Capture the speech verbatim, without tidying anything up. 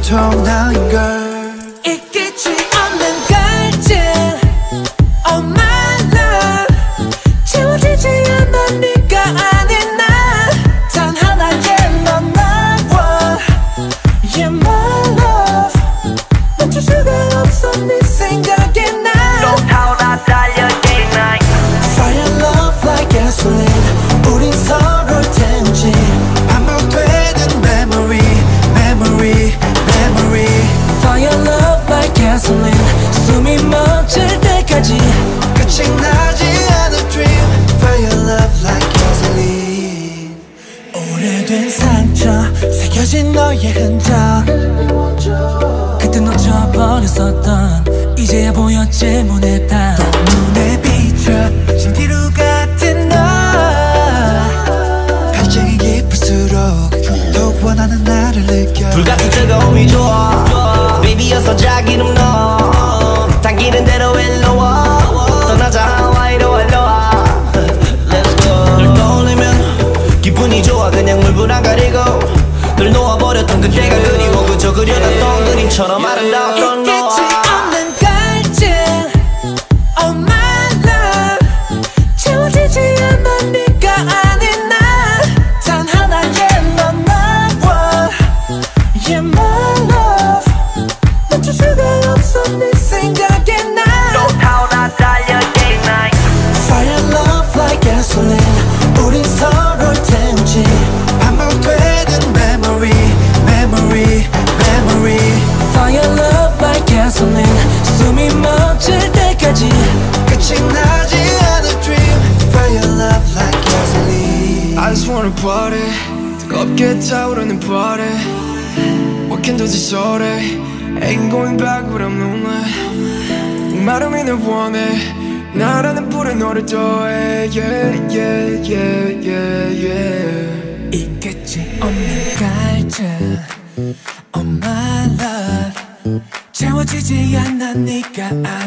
온통 나인 걸 있겠지 없는 갈증 Oh my love 채워지지 않아 네가 아닌 나 단 하나의 넌 나와 Yeah my love 멈출 수가 없어 네 생각에 나 또 타오라 달려 day night Fire love like gasoline 우린 서로를 태우지 반복되는 memory memory memory Fire love like gasoline 숨이 멎을 때까지 끝이 나지 않은 dream Fire love like gasoline 오래된 상처 새겨진 너의 흔적 그때 놓쳐버렸었던 이제야 보였지 문에 다 눈에 비춰 신기루 같은 너 갈증이 깊을수록 더욱 원하는 나를 느껴 불같은 뜨거움이 좋아 Baby여서 자기는 너 당기는 대로 일로와 떠나자 하와이로 알로와 Let's go 널 떠올리면 기분이 좋아 그냥 물불 안 가리고 널 놓아버렸던 그때가 그리워 그저 그려놨던 그림처럼 아름다웠던 너와 있겠지 없는 갈증 Oh my love 채워지지 않아 네가 아닌 나 단 하나의 넌 나와 Yeah my love 멈출 수가 없어 네 생각에 나 또 타오라 달려 day night Fire love like gasoline 우린 서로를 태우지 반복되는 memory memory memory Fire love like gasoline 숨이 멎을 때까지 끝이 나지 않은 dream Fire love like gasoline I just wanna party 뜨겁게 타오르는 party What can do this all day Ain't going back but I'm lonely 목마름이 널 원해 나라는 불에 너를 더해 Yeah yeah yeah yeah yeah 있겠지 없는 갈증 Oh my love 채워지지 않아 네가